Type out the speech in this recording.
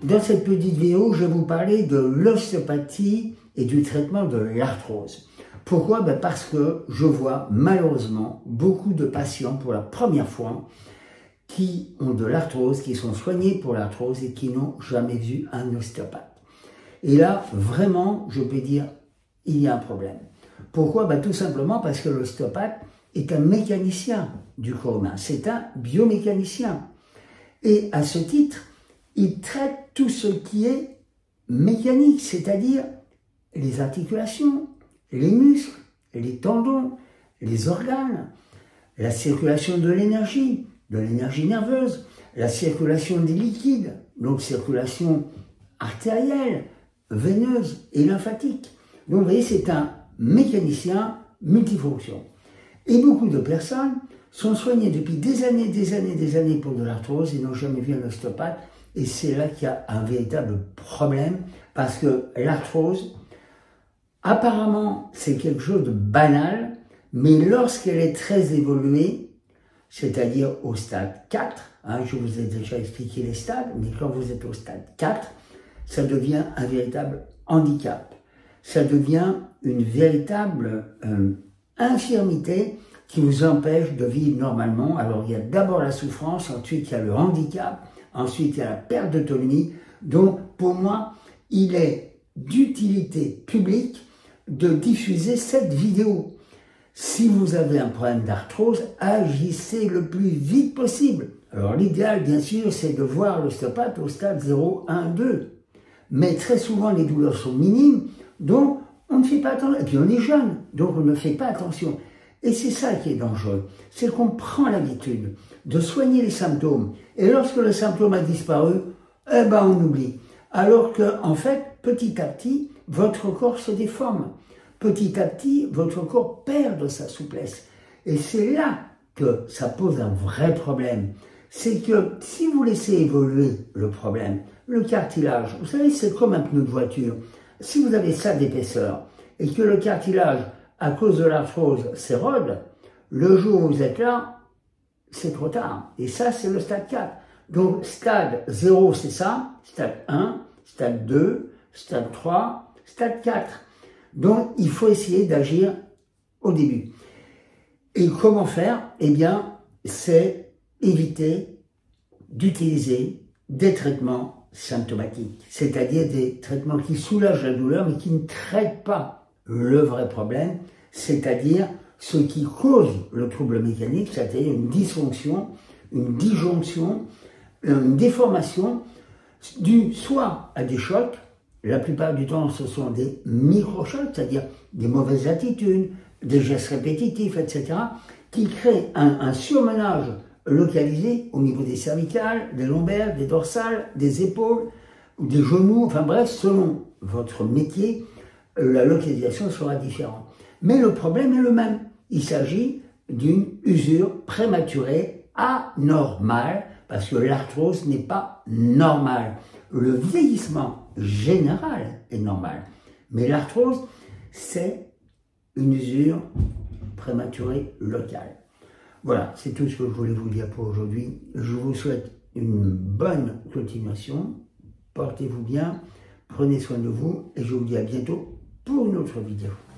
Dans cette petite vidéo, je vais vous parler de l'ostéopathie et du traitement de l'arthrose. Pourquoi? Parce que je vois malheureusement beaucoup de patients pour la première fois qui ont de l'arthrose, qui sont soignés pour l'arthrose et qui n'ont jamais vu un ostéopathe. Et là, vraiment, je peux dire, il y a un problème. Pourquoi? Tout simplement parce que l'ostéopathe est un mécanicien du corps humain, c'est un biomécanicien. Et à ce titre, il traite tout ce qui est mécanique, c'est-à-dire les articulations, les muscles, les tendons, les organes, la circulation de l'énergie nerveuse, la circulation des liquides, donc circulation artérielle, veineuse et lymphatique. Donc vous voyez, c'est un mécanicien multifonction. Et beaucoup de personnes sont soignées depuis des années pour de l'arthrose et n'ont jamais vu un ostéopathe. Et c'est là qu'il y a un véritable problème, parce que l'arthrose, apparemment, c'est quelque chose de banal, mais lorsqu'elle est très évoluée, c'est-à-dire au stade 4, je vous ai déjà expliqué les stades, mais quand vous êtes au stade 4, ça devient un véritable handicap. Ça devient une véritable infirmité qui vous empêche de vivre normalement. Alors il y a d'abord la souffrance, ensuite il y a le handicap, ensuite il y a la perte d'autonomie. Donc pour moi, il est d'utilité publique de diffuser cette vidéo. Si vous avez un problème d'arthrose, agissez le plus vite possible. Alors l'idéal, bien sûr, c'est de voir l'ostéopathe au stade 0, 1, 2. Mais très souvent, les douleurs sont minimes, donc on ne fait pas attention. Et puis on est jeune, donc on ne fait pas attention. Et c'est ça qui est dangereux, c'est qu'on prend l'habitude de soigner les symptômes. Et lorsque le symptôme a disparu, on oublie. Alors que, en fait, petit à petit, votre corps se déforme. Petit à petit, votre corps perd de sa souplesse. Et c'est là que ça pose un vrai problème. C'est que si vous laissez évoluer le problème, le cartilage, vous savez, c'est comme un pneu de voiture. Si vous avez ça d'épaisseur et que le cartilage, à cause de l'arthrose, s'érode, le jour où vous êtes là, c'est trop tard. Et ça, c'est le stade 4. Donc, stade 0, c'est ça. Stade 1, stade 2, stade 3, stade 4. Donc, il faut essayer d'agir au début. Et comment faire? C'est éviter d'utiliser des traitements symptomatiques, c'est-à-dire des traitements qui soulagent la douleur, mais qui ne traitent pas le vrai problème, c'est-à-dire ce qui cause le trouble mécanique, c'est-à-dire une dysfonction, une disjonction, une déformation, due soit à des chocs. La plupart du temps, ce sont des micro-chocs, c'est-à-dire des mauvaises attitudes, des gestes répétitifs, etc., qui créent un surmenage localisé au niveau des cervicales, des lombaires, des dorsales, des épaules, des genoux, enfin bref, selon votre métier, la localisation sera différente. Mais le problème est le même. Il s'agit d'une usure prématurée anormale, parce que l'arthrose n'est pas normale. Le vieillissement général est normal. Mais l'arthrose, c'est une usure prématurée locale. Voilà, c'est tout ce que je voulais vous dire pour aujourd'hui. Je vous souhaite une bonne continuation. Portez-vous bien, prenez soin de vous et je vous dis à bientôt pour une autre vidéo.